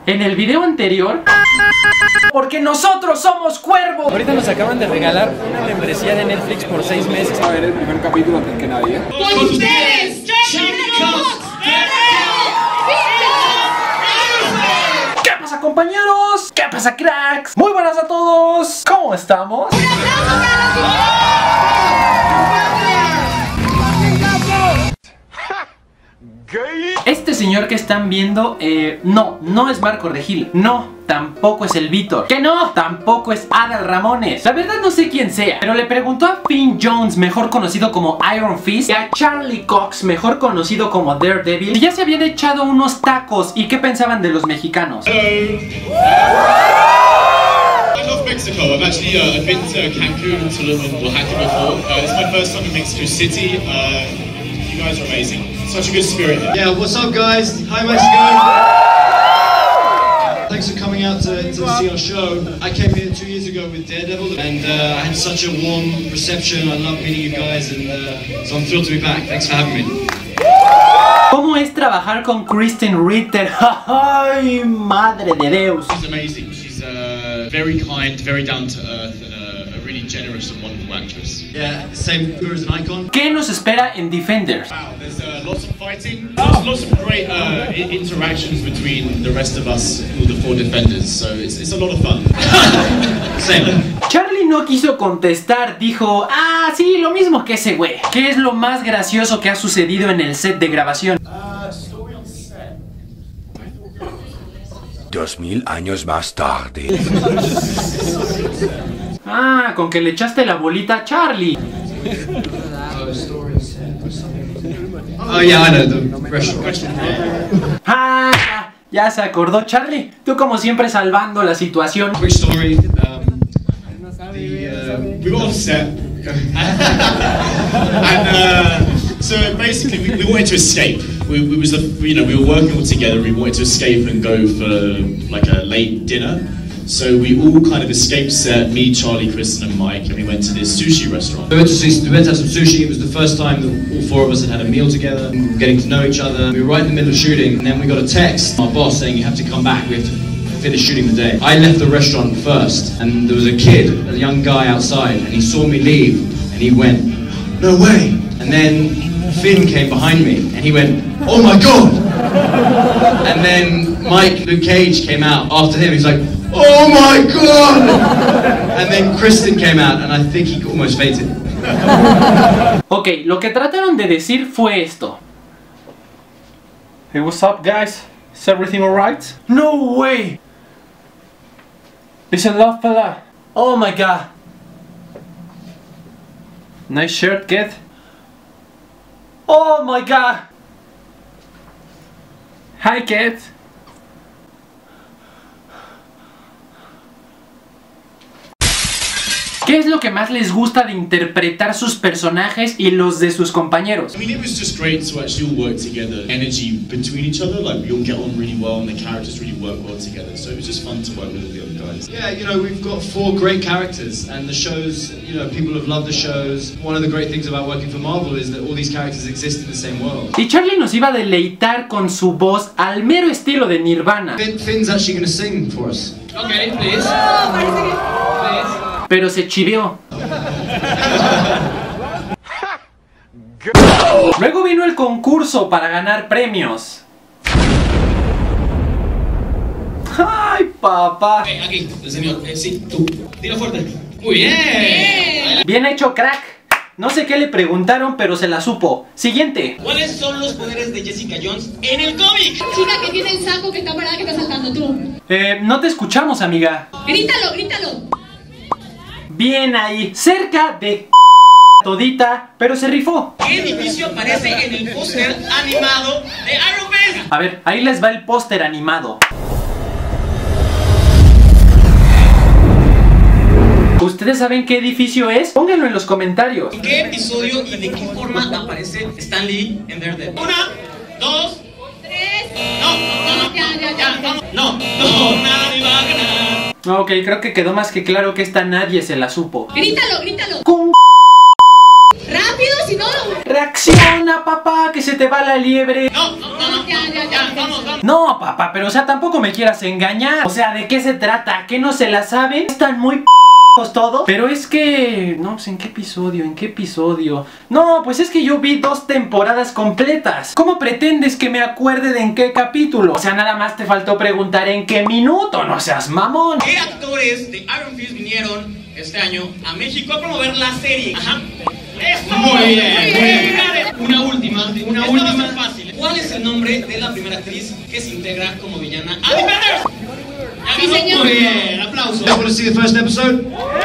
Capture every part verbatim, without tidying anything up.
En el video anterior, porque nosotros somos cuervos. Ahorita nos acaban de regalar una membresía de Netflix por seis meses. A ver el primer capítulo antes que nadie, ¿eh? ¡Con ustedes! ¡Chicos! ¿Qué pasa, compañeros? ¿Qué pasa, cracks? Muy buenas a todos. ¿Cómo estamos? Este señor que están viendo, eh, no, no es Marco Regil. No, tampoco es el Víctor. Que no, tampoco es Adal Ramones. La verdad no sé quién sea, pero le preguntó a Finn Jones, mejor conocido como Iron Fist, y a Charlie Cox, mejor conocido como Daredevil, si ya se habían echado unos tacos y qué pensaban de los mexicanos. I love Mexico. I've actually uh, I've been to Cancun, Tulum, and Oaxaca before. Uh, it's my first time in Mexico City. Uh, you guys are amazing. Such a good spirit. Yeah, what's up, guys? Hi, Mexico. Thanks for coming out to, to see our show. I came here two years ago with Daredevil, and uh, I had such a warm reception. I love meeting you guys, and uh, so I'm thrilled to be back. Thanks for having me. ¿Cómo es trabajar con Krysten Ritter? ¡Ay, madre de Deus! She's amazing. She's uh, very kind, very down to earth, and uh, a really generous and wonderful actress. Yeah, same her as an icon. ¿Qué nos espera en Defenders? Wow, there's uh, lots of fighting, lots, lots of great uh, I interactions between the rest of us, all the four Defenders. So it's, it's a lot of fun. Same. Charlie no quiso contestar, dijo, ah, sí, lo mismo que ese güey. ¿Qué es lo más gracioso que ha sucedido en el set de grabación? Dos mil años más tarde. Ah, con que le echaste la bolita a Charlie. Oh yeah, I know the restaurant. Ah, ya se acordó Charlie. Tú como siempre salvando la situación. Quick story. Um, the, uh, we were on set, and uh, so basically we, we wanted to escape. We, we was the, you know we were working all together. We wanted to escape and go for like a late dinner. So we all kind of escaped set, me, Charlie, Kristen and Mike, and we went to this sushi restaurant. We went to, we went to have some sushi. It was the first time that all four of us had had a meal together. We were getting to know each other. We were right in the middle of shooting, and then we got a text from our boss saying, you have to come back, we have to finish shooting the day. I left the restaurant first, and there was a kid, a young guy outside, and he saw me leave, and he went, no way. And then Finn came behind me, and he went, oh my God. And then Mike, Luke Cage came out after him. He's like, oh my God! And then Kristen came out, and I think he almost fainted. Ok, lo que trataron de decir fue esto. Hey, what's up, guys? Is everything alright? No way! It's a love, fella. Oh my God! Nice shirt, kid. Oh my God! Hi, kid. ¿Qué es lo que más les gusta de interpretar sus personajes y los de sus compañeros? I mean, it was just great to actually all work together. Energy between each other, like we all get on really well, and the characters really work well together. So it was just fun to work with all the other guys. Yeah, you know, we've got four great characters, and the shows, you know, people have loved the shows. One of the great things about working for Marvel is that all these characters exist in the same world. Y Charlie nos iba a deleitar con su voz al mero estilo de Nirvana. Finn, Finn's actually going to sing for us. Okay, please. Oh, please. Pero se chivió. Luego vino el concurso para ganar premios. ¡Ay, papá! Eh, aquí, el señor. Eh, sí, tú. Dilo fuerte. Muy bien. Bien hecho, crack. No sé qué le preguntaron, pero se la supo. Siguiente. ¿Cuáles son los poderes de Jessica Jones en el cómic? Chica que tiene el saco que está parada que está saltando tú. Eh, no te escuchamos, amiga. Grítalo, grítalo. Bien ahí, cerca de todita, pero se rifó. ¿Qué edificio aparece en el póster animado de Iron Man? A ver, ahí les va el póster animado. ¿Ustedes saben qué edificio es? Pónganlo en los comentarios. ¿En qué episodio y de qué forma aparece Stan Lee en Daredevil? Una, dos, tres. No, no, no, Ya, ya, ya. vamos. No, no, nadie va a ganar. Ok, creo que quedó más que claro que esta nadie se la supo. Grítalo, grítalo. Con Rápido, si no. reacción. Reacciona, papá, que se te va la liebre. No, no, no, no, Ya, ya, ya, ya, vamos, vamos. No, papá, pero o sea, tampoco me quieras engañar. O sea, ¿de qué se trata? ¿Qué no se la saben? Están muy p todos. Pero es que... No, pues ¿en qué episodio? ¿En qué episodio? No, pues es que yo vi dos temporadas completas. ¿Cómo pretendes que me acuerde de en qué capítulo? O sea, nada más te faltó preguntar en qué minuto. No seas mamón. ¿Qué actores de Iron Fist vinieron este año a México a promover la serie? Ajá. ¡Esto! Muy bien, muy bien. Una última, una última fácil. ¿Cuál es el nombre de la primera actriz que se integra como villana a Defenders? Sí, señor. Muy bien, aplauso. I want to see the first episode.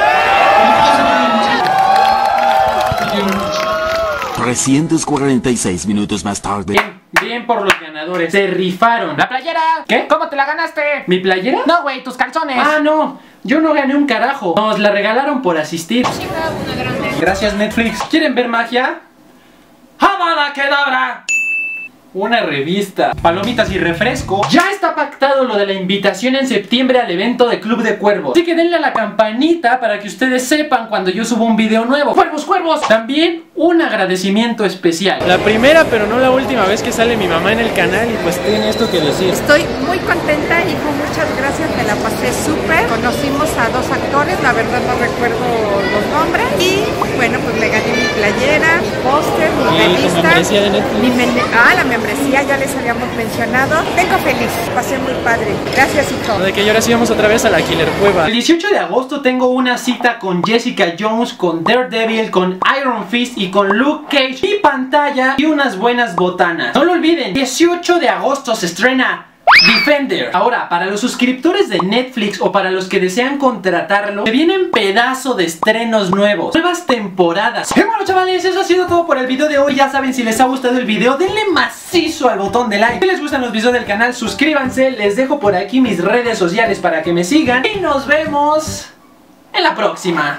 trescientos cuarenta y seis minutos más tarde. Bien, bien por los ganadores. Se rifaron. ¡La playera! ¿Qué? ¿Cómo te la ganaste? ¿Mi playera? No, güey, tus calzones. Ah, no. Yo no gané un carajo. Nos la regalaron por asistir. Gracias, Netflix. ¿Quieren ver magia? ¡Avada Kedavra! Una revista, palomitas y refresco. Ya está pactado lo de la invitación en septiembre al evento de Club de Cuervos. Así que denle a la campanita para que ustedes sepan cuando yo subo un video nuevo. ¡Cuervos, cuervos! También un agradecimiento especial. La primera, pero no la última vez que sale mi mamá en el canal y pues tiene esto que decir. Estoy muy contenta, hijo, muchas gracias, me la pasé súper. Conocimos a dos actores, la verdad no recuerdo los nombres. Y bueno, pues le gané mi playera, mi póster, mi ¿Y tu revista. membresía de Netflix? Mi men- ah, la membresía, ya les habíamos mencionado. Vengo feliz, pasé muy padre. Gracias, hijo. Lo de que ya ahora sí vamos otra vez a la Killer Cueva. El dieciocho de agosto tengo una cita con Jessica Jones, con Daredevil, con Iron Fist y con Luke Cage. Y pantalla y unas buenas botanas. No lo olviden, dieciocho de agosto se estrena Defender. Ahora, para los suscriptores de Netflix o para los que desean contratarlo, se vienen pedazo de estrenos nuevos, nuevas temporadas. Y bueno, chavales, eso ha sido todo por el video de hoy. Ya saben, si les ha gustado el video, denle macizo al botón de like. Si les gustan los videos del canal, suscríbanse. Les dejo por aquí mis redes sociales para que me sigan. Y nos vemos en la próxima.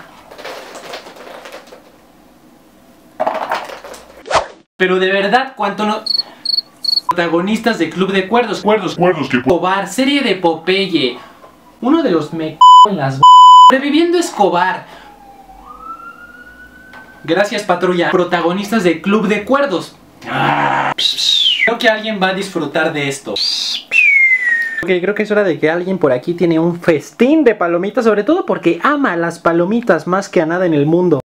Pero de verdad, ¿cuánto no...? Protagonistas de Club de Cuerdos. Cuerdos, cuerdos, que... Escobar, serie de Popeye. Uno de los me... en las... Reviviendo Escobar. Gracias, patrulla. Protagonistas de Club de Cuerdos. Ah, creo que alguien va a disfrutar de esto. Ok, creo que es hora de que alguien por aquí tiene un festín de palomitas, sobre todo porque ama las palomitas más que a nada en el mundo.